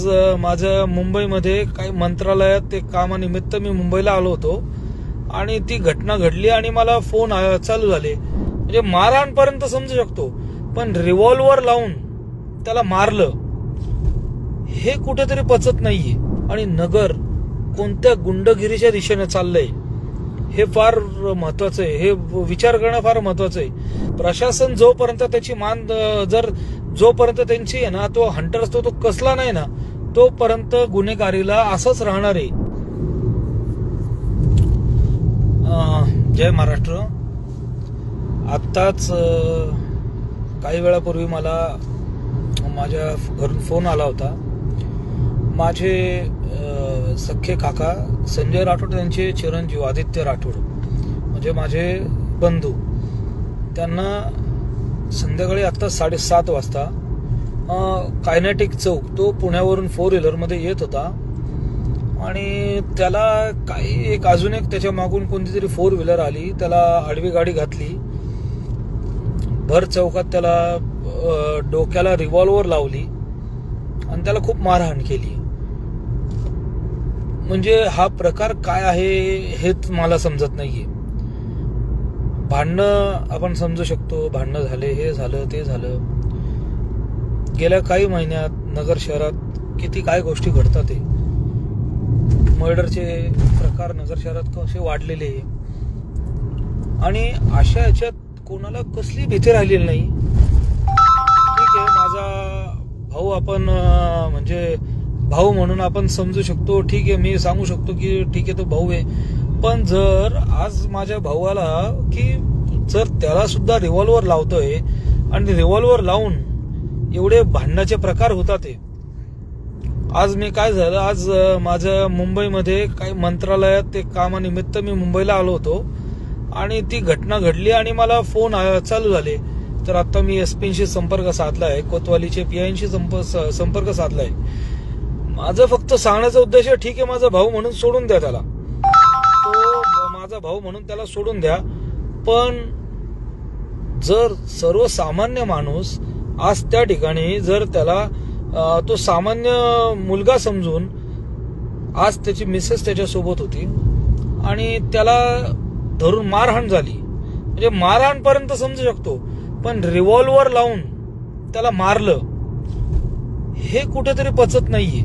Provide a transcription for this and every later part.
माझ्या मुंबईमध्ये काही मंत्रालयात ते कामानिमित्त मी मुंबईला आलो होतो आणि ती घटना घडली आणि मला फोन चालू झाले. म्हणजे मारहाणपर्यंत समजू शकतो, पण रिव्हॉल्वर लावून त्याला मारलं हे कुठेतरी पचत नाहीये. आणि नगर कोणत्या गुंडगिरीच्या दिशेने चाललंय हे फार महत्वाचं आहे. हे विचार करणं फार महत्वाचं आहे. प्रशासन जोपर्यंत त्याची मान जोपर्यंत त्यांची आहे ना, तो हंटर असतो तो कसला नाही ना, तोपर्यंत गुन्हेगारीला असंच राहणार आहे. जय महाराष्ट्र. आत्ताच काही वेळापूर्वी मला माझ्या घरून फोन आला होता. माझे सख्खे काका संजय राठोड यांचे चिरंजीव आदित्य राठोड म्हणजे माझे बंधू, त्यांना संध्याकाळी आता 7:30 वाजता कायनेटिक चौक, तो पुण्यावरून 4 व्हीलरमध्ये येत होता आणि त्याला काही अजून एक त्याच्या मागून कोणती तरी 4 व्हीलर आली, त्याला आडवी गाडी घातली, भर चौकात त्याला डोक्याला रिव्हॉल्वर लावली आणि त्याला खूप मारहाण केली. म्हणजे हा प्रकार काय आहे हेच मला समजत नाहीये. भांडणं आपण समजू शकतो, भांडणं झाले, हे झालं ते झालं. गेल्या काही महिन्यात नगर शहरात किती काय गोष्टी घडतात. मर्डरचे प्रकार नगर शहरात कसे वाढलेले आणि अशा याच्यात कोणाला कसली भीती राहिलेली नाही. ठीक आहे, माझा भाऊ आपण म्हणजे भाऊ म्हणून आपण समजू शकतो. ठीक आहे, मी सांगू शकतो की ठीक आहे तो भाऊ आहे. पण जर आज माझ्या भावाला की जर त्याला सुद्धा रिव्हॉल्वर लावतोय आणि रिव्हॉल्वर लावून एवढे भांडणाचे प्रकार होतात. आज मी काय झालं, आज माझ्या मुंबईमध्ये काही मंत्रालयात ते कामानिमित्त मी मुंबईला आलो होतो आणि ती घटना घडली आणि मला फोन चालू झाले. तर आता मी एसपींशी संपर्क साधलाय, कोतवालीचे पीआयशी संपर्क साधलाय. माझं फक्त सांगण्याचा उद्देश आहे, ठीक आहे माझा भाऊ म्हणून सोडून द्या त्याला, तो माझा भाऊ म्हणून त्याला सोडून द्या. पण जर सर्वसामान्य माणूस आज त्या ठिकाणी जर त्याला तो सामान्य मुलगा समजून, आज त्याची मिसेस त्याच्यासोबत होती आणि त्याला धरून मारहाण झाली, म्हणजे मारहाणपर्यंत समजू शकतो, पण रिव्हॉल्वर लावून त्याला मारलं हे कुठेतरी पचत नाहीये.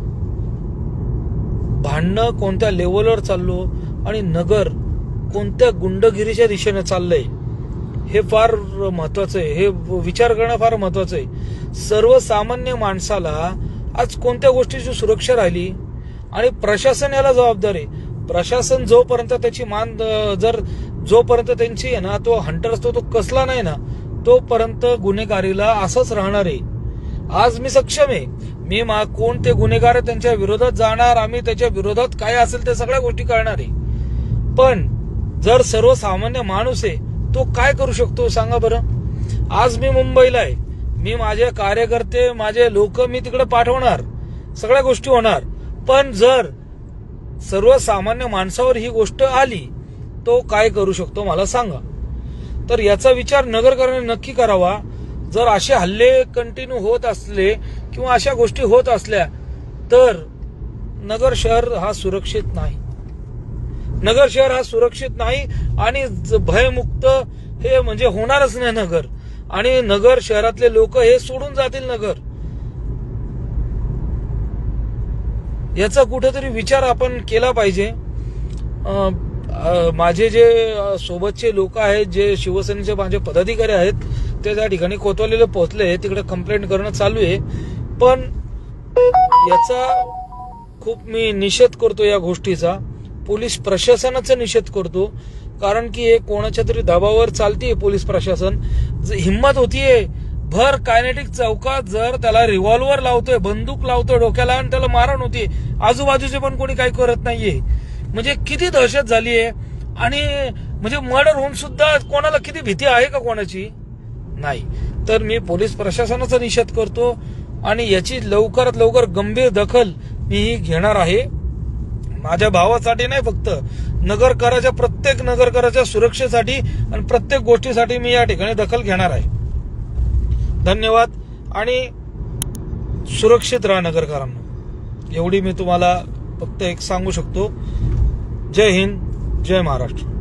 भांडणं कोणत्या लेवलवर चाललो आणि नगर कोणत्या गुंडगिरीच्या दिशेने चाललंय हे फार महत्वाचं आहे. हे विचार करणं फार महत्वाचं आहे. सर्वसामान्य माणसाला आज कोणत्या गोष्टीची सुरक्षा राहिली आणि प्रशासन याला जबाबदार आहे. प्रशासन जोपर्यंत त्याची मान जोपर्यंत त्यांची आहे ना, तो हंटर असतो तो कसला नाही ना, तोपर्यंत गुन्हेगारीला असंच राहणार आहे. आज मी सक्षम आहे, मी कोणते गुन्हेगार त्यांच्या विरोधात जाणार, आम्ही त्याच्या विरोधात काय असेल ते सगळ्या गोष्टी करणार आहे. पण जर सर्वसामान्य माणूस आहे तो काय करू शकतो सांगा बरं. आज मी मुंबईला आहे, मी माझे कार्यकर्ते माझे लोक मी तिकडे पाठवणार, सगळ्या गोष्टी होणार. पण जर सर्वसामान्य माणसावर ही गोष्ट आली तो काय करू शकतो मला सांगा. तर याचा विचार नगरकरांनी नक्की करावा. जर असे हल्ले कंटिन्यू होत असले किंवा अशा गोष्टी होत असल्या तर नगर शहर हा सुरक्षित नाही. नगर शहर हा सुरक्षित नाही आणि भयमुक्त हे म्हणजे होणारच नाही नगर. आणि नगर शहरातले लोक हे सोडून जातील नगर. याचा कुठेतरी विचार आपण केला पाहिजे. माझे जे सोबतचे लोक आहेत, जे शिवसेनेचे माझे पदाधिकारी आहेत, ते त्या ठिकाणी कोतवालीला पोहोचले, तिकडे कंप्लेंट करणं चालू आहे. पण याचा खूप मी निषेध करतो या गोष्टीचा, पोलीस प्रशासनाचा निषेध करतो. कारण की हे कोणाच्या तरी दबावावर चालतीये पोलीस प्रशासन. हिंमत होतीये भर कायनेटिक चौकात जर त्याला रिव्हॉल्वर लावतोय, बंदूक लावतोय डोक्याला आणि त्याला मारहाण होतीये, आजूबाजूचे पण कोणी काही करत नाहीये. म्हणजे किती दहशत झालीये. आणि म्हणजे मर्डर होऊन सुद्धा कोणाला किती भीती आहे का कोणाची नाही. तर मी पोलीस प्रशासनाचा निषेध करतो आणि याची लवकरात लवकर गंभीर दखल मी घेणार आहे. माझ्या भावासाठी नाही, फक्त प्रत्येक नगरकराच्या सुरक्षेसाठी आणि प्रत्येक गोष्टीसाठी मी या ठिकाणी दखल घेणार आहे. धन्यवाद आणि सुरक्षित राहा नगरकरांना. एवढी मी तुम्हाला फक्त एक सांगू शकतो. जय हिंद, जय महाराष्ट्र.